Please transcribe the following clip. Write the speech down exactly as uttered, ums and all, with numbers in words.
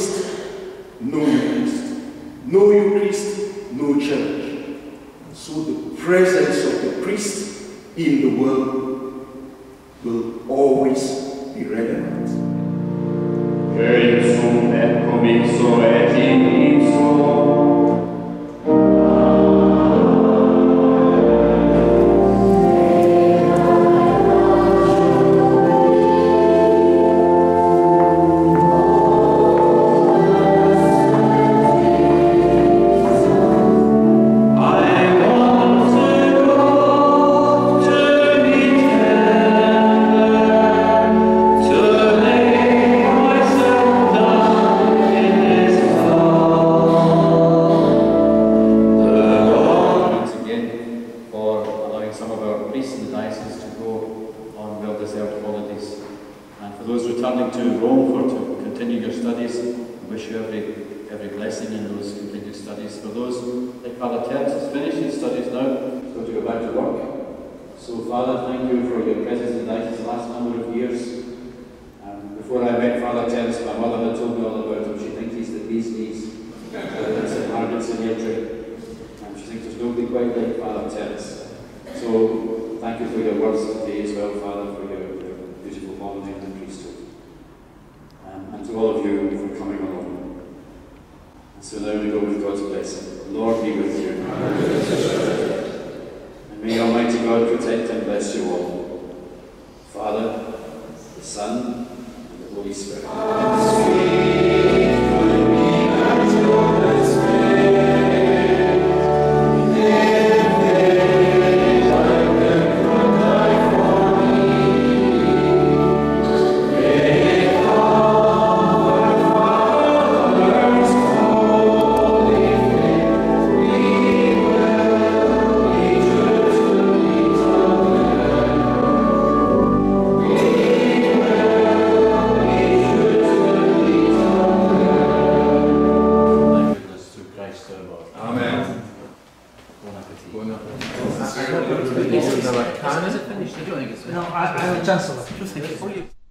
priest, no Eucharist. No Eucharist, no church. And so the presence of the priest in the world will always be relevant. Che sum et comixo et in ipso. No, I, I'm a chancellor.